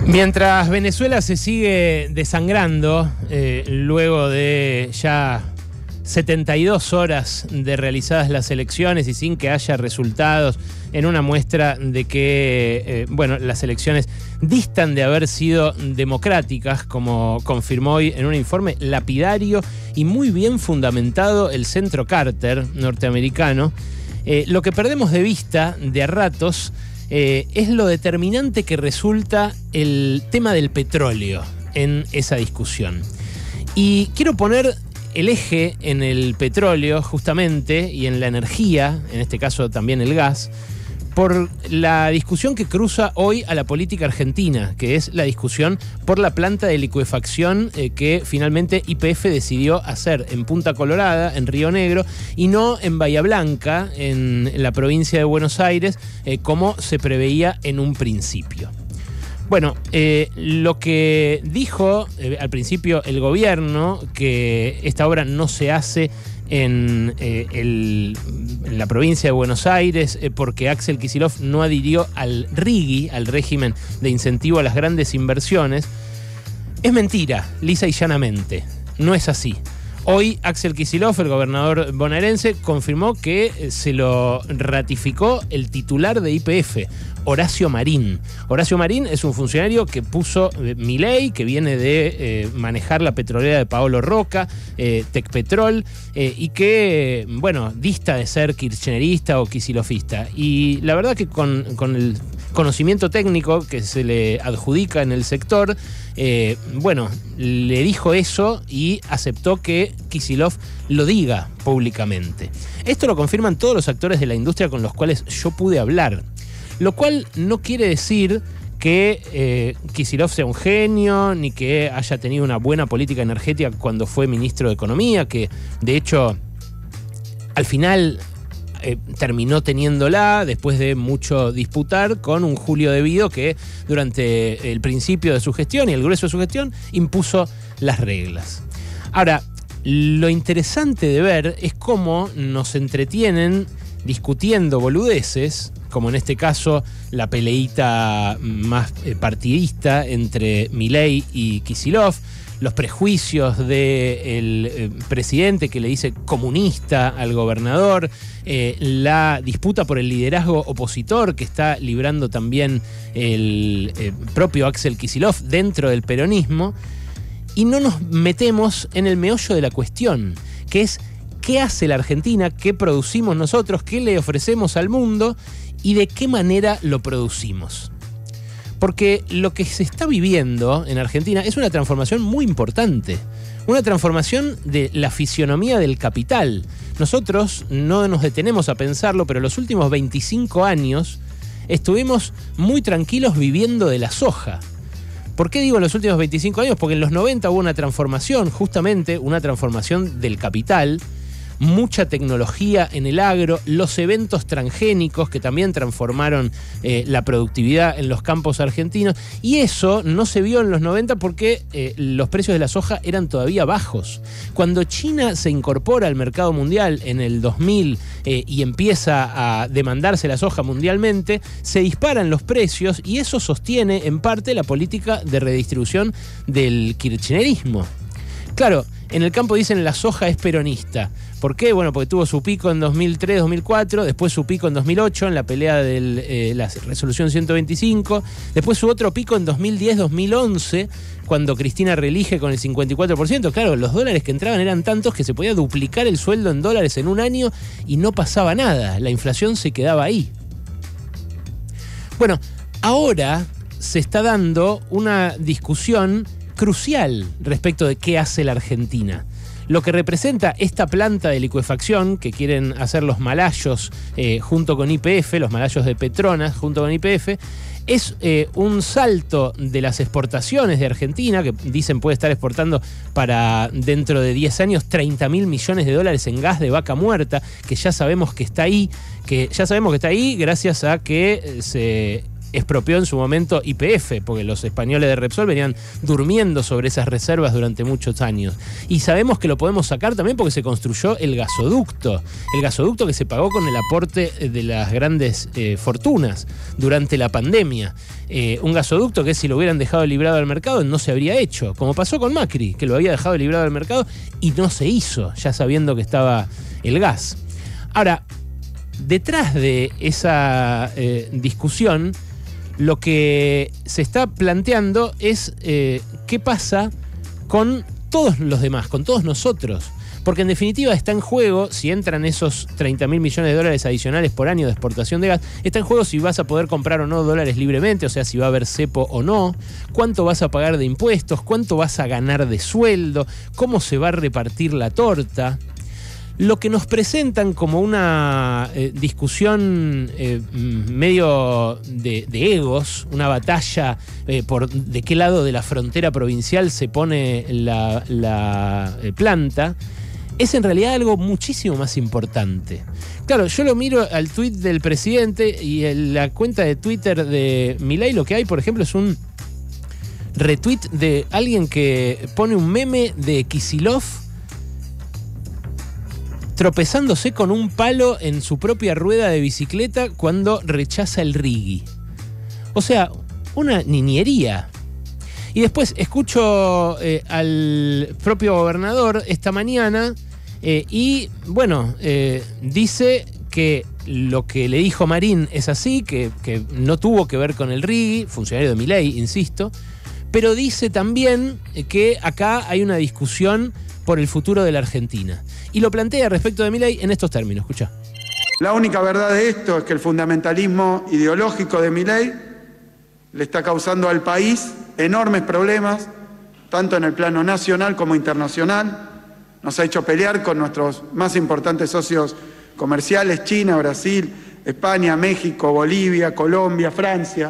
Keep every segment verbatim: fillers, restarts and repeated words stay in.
Mientras Venezuela se sigue desangrando, eh, luego de ya setenta y dos horas de realizadas las elecciones y sin que haya resultados, en una muestra de que, eh, bueno, las elecciones distan de haber sido democráticas, como confirmó hoy en un informe lapidario y muy bien fundamentado el Centro Carter norteamericano, eh, lo que perdemos de vista de a ratos Eh, es lo determinante que resulta el tema del petróleo en esa discusión. Y quiero poner el eje en el petróleo justamente y en la energía, en este caso también el gas, por la discusión que cruza hoy a la política argentina, que es la discusión por la planta de licuefacción eh, que finalmente Y P F decidió hacer en Punta Colorada, en Río Negro, y no en Bahía Blanca, en la provincia de Buenos Aires, eh, como se preveía en un principio. Bueno, eh, lo que dijo eh, al principio el gobierno, que esta obra no se hace en, eh, el, en la provincia de Buenos Aires eh, porque Axel Kicillof no adhirió al RIGI, al régimen de incentivo a las grandes inversiones, es mentira, lisa y llanamente. No es así. Hoy Axel Kicillof, el gobernador bonaerense, confirmó que se lo ratificó el titular de Y P F, Horacio Marín. Horacio Marín es un funcionario que puso eh, Milei, que viene de eh, manejar la petrolera de Paolo Roca, eh, Tecpetrol, eh, y que, eh, bueno, dista de ser kirchnerista o kicilofista. Y la verdad que con, con el conocimiento técnico que se le adjudica en el sector, eh, bueno, le dijo eso y aceptó que Kicillof lo diga públicamente. Esto lo confirman todos los actores de la industria con los cuales yo pude hablar. Lo cual no quiere decir que eh, Kicillof sea un genio, ni que haya tenido una buena política energética cuando fue ministro de Economía, que de hecho al final eh, terminó teniéndola después de mucho disputar con un Julio De Vido que durante el principio de su gestión y el grueso de su gestión impuso las reglas. Ahora, lo interesante de ver es cómo nos entretienen discutiendo boludeces, como en este caso la peleita más partidista entre Milei y Kicillof, los prejuicios del eh, presidente que le dice comunista al gobernador, eh, la disputa por el liderazgo opositor que está librando también el eh, propio Axel Kicillof dentro del peronismo, y no nos metemos en el meollo de la cuestión, que es qué hace la Argentina, qué producimos nosotros, qué le ofrecemos al mundo y de qué manera lo producimos. Porque lo que se está viviendo en Argentina es una transformación muy importante, una transformación de la fisionomía del capital. Nosotros no nos detenemos a pensarlo, pero los últimos veinticinco años estuvimos muy tranquilos viviendo de la soja. ¿Por qué digo los últimos veinticinco años? Porque en los noventa hubo una transformación, justamente una transformación del capital, mucha tecnología en el agro, los eventos transgénicos que también transformaron eh, la productividad en los campos argentinos, y eso no se vio en los noventa porque eh, los precios de la soja eran todavía bajos. Cuando China se incorpora al mercado mundial en el dos mil eh, y empieza a demandarse la soja mundialmente, se disparan los precios y eso sostiene en parte la política de redistribución del kirchnerismo. Claro, en el campo dicen la soja es peronista. ¿Por qué? Bueno, porque tuvo su pico en dos mil tres, dos mil cuatro, después su pico en dos mil ocho en la pelea de eh, la resolución ciento veinticinco, después su otro pico en dos mil diez, dos mil once, cuando Cristina reelige con el cincuenta y cuatro por ciento. Claro, los dólares que entraban eran tantos que se podía duplicar el sueldo en dólares en un año y no pasaba nada, la inflación se quedaba ahí. Bueno, ahora se está dando una discusión crucial respecto de qué hace la Argentina. Lo que representa esta planta de licuefacción que quieren hacer los malayos eh, junto con Y P F, los malayos de Petronas junto con Y P F, es eh, un salto de las exportaciones de Argentina, que dicen puede estar exportando para dentro de diez años treinta mil millones de dólares en gas de vaca muerta, que ya sabemos que está ahí, que ya sabemos que está ahí gracias a que se expropió en su momento Y P F, porque los españoles de Repsol venían durmiendo sobre esas reservas durante muchos años. Y sabemos que lo podemos sacar también porque se construyó el gasoducto, el gasoducto que se pagó con el aporte de las grandes eh, fortunas durante la pandemia. Eh, un gasoducto que si lo hubieran dejado librado al mercado no se habría hecho, como pasó con Macri, que lo había dejado librado al mercado y no se hizo, ya sabiendo que estaba el gas. Ahora, detrás de esa eh, discusión, lo que se está planteando es eh, qué pasa con todos los demás, con todos nosotros. Porque en definitiva está en juego, si entran esos treinta mil millones de dólares adicionales por año de exportación de gas, está en juego si vas a poder comprar o no dólares libremente, o sea, si va a haber cepo o no, cuánto vas a pagar de impuestos, cuánto vas a ganar de sueldo, cómo se va a repartir la torta. Lo que nos presentan como una eh, discusión eh, medio de, de egos, una batalla eh, por de qué lado de la frontera provincial se pone la, la eh, planta, es en realidad algo muchísimo más importante. Claro, yo lo miro al tuit del presidente y en la cuenta de Twitter de Milei, lo que hay, por ejemplo, es un retweet de alguien que pone un meme de Kicillof tropezándose con un palo en su propia rueda de bicicleta cuando rechaza el rigui. O sea, una niñería. Y después escucho eh, al propio gobernador esta mañana eh, y, bueno, eh, dice que lo que le dijo Marín es así, que, que no tuvo que ver con el rigui, funcionario de Milei, insisto, pero dice también que acá hay una discusión por el futuro de la Argentina. Y lo plantea respecto de Milei en estos términos. Escucha. La única verdad de esto es que el fundamentalismo ideológico de Milei le está causando al país enormes problemas, tanto en el plano nacional como internacional. Nos ha hecho pelear con nuestros más importantes socios comerciales, China, Brasil, España, México, Bolivia, Colombia, Francia.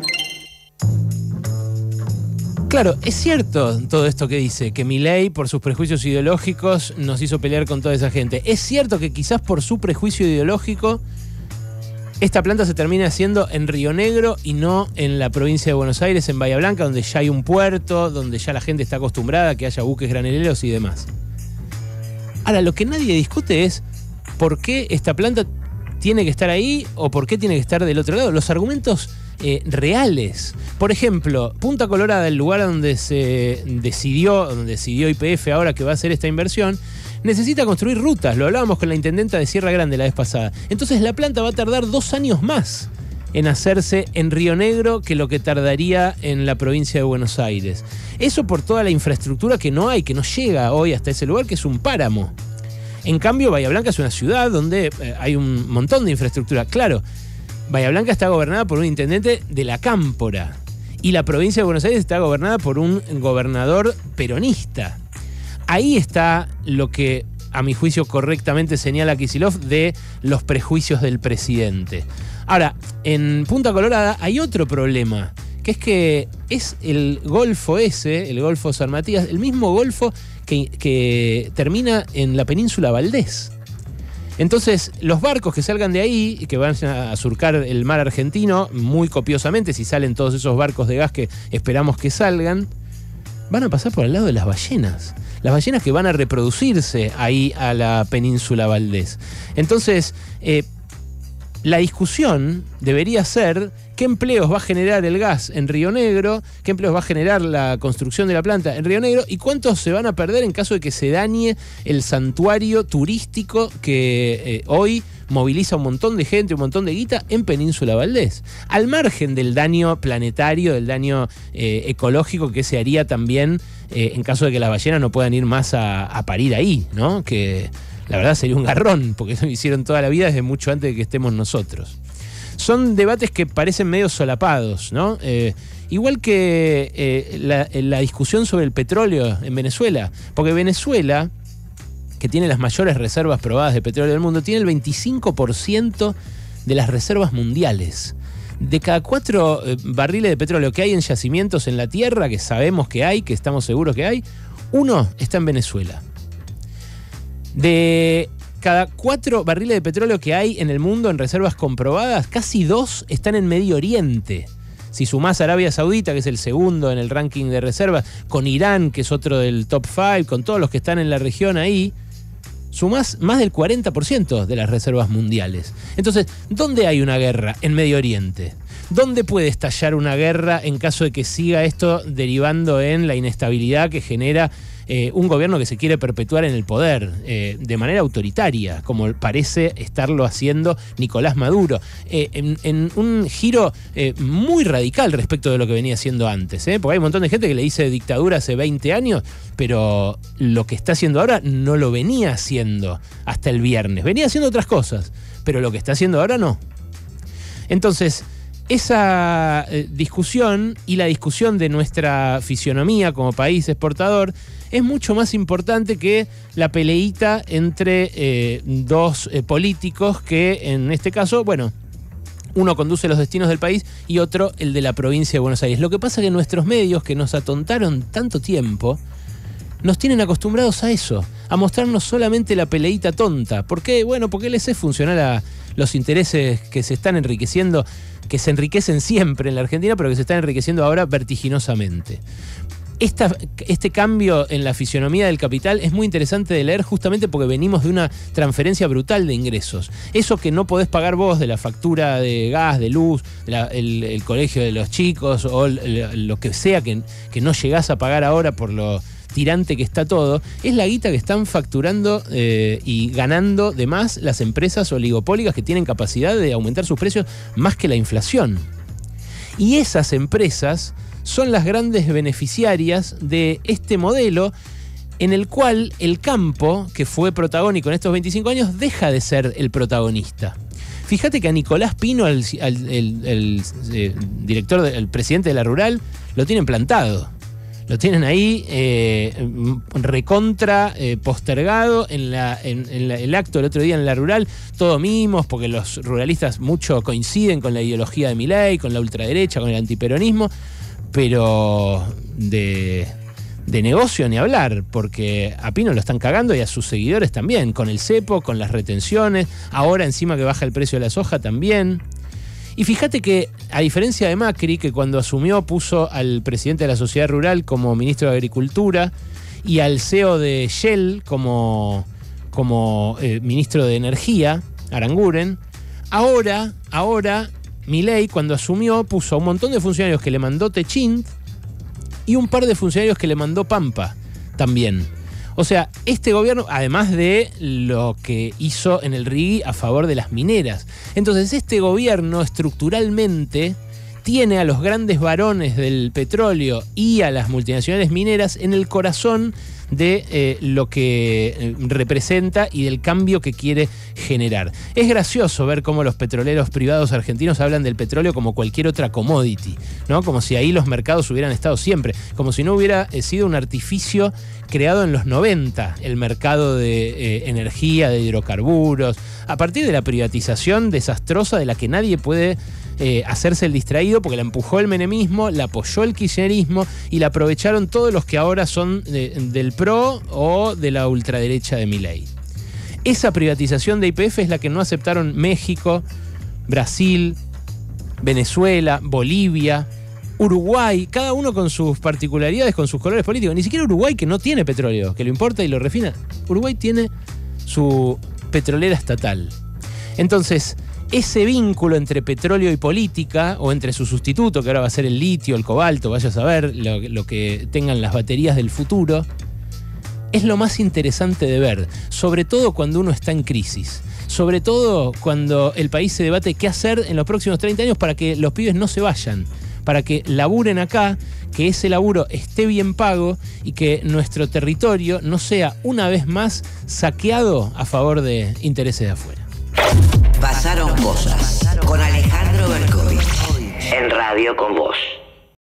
Claro, es cierto todo esto que dice, que Milei por sus prejuicios ideológicos nos hizo pelear con toda esa gente. Es cierto que quizás por su prejuicio ideológico esta planta se termina haciendo en Río Negro y no en la provincia de Buenos Aires, en Bahía Blanca, donde ya hay un puerto, donde ya la gente está acostumbrada a que haya buques graneleros y demás. Ahora, lo que nadie discute es por qué esta planta tiene que estar ahí o por qué tiene que estar del otro lado. Los argumentos eh, reales. Por ejemplo, Punta Colorada, el lugar donde se decidió, donde decidió Y P F ahora que va a hacer esta inversión, necesita construir rutas. Lo hablábamos con la intendenta de Sierra Grande la vez pasada. Entonces la planta va a tardar dos años más en hacerse en Río Negro que lo que tardaría en la provincia de Buenos Aires. Eso por toda la infraestructura que no hay, que no llega hoy hasta ese lugar, que es un páramo. En cambio, Bahía Blanca es una ciudad donde eh, hay un montón de infraestructura. Claro, Bahía Blanca está gobernada por un intendente de la Cámpora y la provincia de Buenos Aires está gobernada por un gobernador peronista. Ahí está lo que, a mi juicio, correctamente señala Kicillof de los prejuicios del presidente. Ahora, en Punta Colorada hay otro problema, que es que es el golfo ese, el golfo San Matías, el mismo golfo que, que termina en la península Valdés. Entonces, los barcos que salgan de ahí y que van a surcar el mar argentino muy copiosamente, si salen todos esos barcos de gas que esperamos que salgan, van a pasar por al lado de las ballenas. Las ballenas que van a reproducirse ahí a la península Valdés. Entonces, eh, la discusión debería ser qué empleos va a generar el gas en Río Negro, qué empleos va a generar la construcción de la planta en Río Negro y cuántos se van a perder en caso de que se dañe el santuario turístico que eh, hoy moviliza un montón de gente, un montón de guita en Península Valdés. Al margen del daño planetario, del daño eh, ecológico que se haría también eh, en caso de que las ballenas no puedan ir más a, a parir ahí, ¿no? Que la verdad sería un garrón, porque eso lo hicieron toda la vida desde mucho antes de que estemos nosotros. Son debates que parecen medio solapados, ¿no? Eh, igual que eh, la, la discusión sobre el petróleo en Venezuela, porque Venezuela, que tiene las mayores reservas probadas de petróleo del mundo, tiene el veinticinco por ciento de las reservas mundiales. De cada cuatro eh, barriles de petróleo que hay en yacimientos en la tierra, que sabemos que hay, que estamos seguros que hay, uno está en Venezuela. De cada cuatro barriles de petróleo que hay en el mundo en reservas comprobadas, casi dos están en Medio Oriente. Si sumás a Arabia Saudita, que es el segundo en el ranking de reservas, con Irán, que es otro del top cinco, con todos los que están en la región ahí, sumás más del cuarenta por ciento de las reservas mundiales. Entonces, ¿dónde hay una guerra? En Medio Oriente. ¿Dónde puede estallar una guerra en caso de que siga esto derivando en la inestabilidad que genera eh, un gobierno que se quiere perpetuar en el poder eh, de manera autoritaria, como parece estarlo haciendo Nicolás Maduro, eh, en, en un giro eh, muy radical respecto de lo que venía haciendo antes, ¿eh? Porque hay un montón de gente que le dice dictadura hace veinte años, pero lo que está haciendo ahora no lo venía haciendo hasta el viernes. Venía haciendo otras cosas, pero lo que está haciendo ahora no. Entonces, esa eh, discusión y la discusión de nuestra fisionomía como país exportador es mucho más importante que la peleita entre eh, dos eh, políticos que, en este caso, bueno, uno conduce los destinos del país y otro el de la provincia de Buenos Aires. Lo que pasa es que nuestros medios, que nos atontaron tanto tiempo, nos tienen acostumbrados a eso, a mostrarnos solamente la peleita tonta. ¿Por qué? Bueno, porque les es funcional a los intereses que se están enriqueciendo, que se enriquecen siempre en la Argentina, pero que se están enriqueciendo ahora vertiginosamente. Esta, este cambio en la fisionomía del capital es muy interesante de leer justamente porque venimos de una transferencia brutal de ingresos. Eso que no podés pagar vos de la factura de gas, de luz, la, el, el colegio de los chicos o el, lo que sea que, que no llegás a pagar ahora por lo tirante que está todo, es la guita que están facturando eh, y ganando de más las empresas oligopólicas que tienen capacidad de aumentar sus precios más que la inflación. Y esas empresas son las grandes beneficiarias de este modelo en el cual el campo, que fue protagónico en estos veinticinco años, deja de ser el protagonista. Fíjate que a Nicolás Pino, el, el, el, el, el director, el presidente de la Rural, lo tienen plantado. Lo tienen ahí eh, recontra eh, postergado en, la, en, en la, el acto del otro día en la Rural, todo mimos, porque los ruralistas mucho coinciden con la ideología de Milei, con la ultraderecha, con el antiperonismo, pero de, de negocio ni hablar, porque a Pino lo están cagando y a sus seguidores también, con el cepo, con las retenciones, ahora encima que baja el precio de la soja también. Y fíjate que, a diferencia de Macri, que cuando asumió puso al presidente de la Sociedad Rural como ministro de Agricultura y al C E O de Shell como, como eh, ministro de Energía, Aranguren, ahora, ahora Milei, cuando asumió, puso a un montón de funcionarios que le mandó Techint y un par de funcionarios que le mandó Pampa también. O sea, este gobierno, además de lo que hizo en el R I G I a favor de las mineras. Entonces, este gobierno estructuralmente tiene a los grandes varones del petróleo y a las multinacionales mineras en el corazón de eh, lo que eh, representa y del cambio que quiere generar. Es gracioso ver cómo los petroleros privados argentinos hablan del petróleo como cualquier otra commodity, ¿no? Como si ahí los mercados hubieran estado siempre, como si no hubiera eh, sido un artificio creado en los noventa, el mercado de eh, energía, de hidrocarburos, a partir de la privatización desastrosa de la que nadie puede Eh, hacerse el distraído, porque la empujó el menemismo, la apoyó el kirchnerismo y la aprovecharon todos los que ahora son de, del PRO o de la ultraderecha de Milei. Esa privatización de Y P F es la que no aceptaron México, Brasil, Venezuela, Bolivia, Uruguay, cada uno con sus particularidades, con sus colores políticos. Ni siquiera Uruguay, que no tiene petróleo, que lo importa y lo refina. Uruguay tiene su petrolera estatal. Entonces, ese vínculo entre petróleo y política, o entre su sustituto, que ahora va a ser el litio, el cobalto, vaya a saber, lo, lo que tengan las baterías del futuro, es lo más interesante de ver, sobre todo cuando uno está en crisis, sobre todo cuando el país se debate qué hacer en los próximos treinta años para que los pibes no se vayan, para que laburen acá, que ese laburo esté bien pago y que nuestro territorio no sea una vez más saqueado a favor de intereses de afuera. Pasaron cosas con Alejandro Berkovich en Radio con Vos.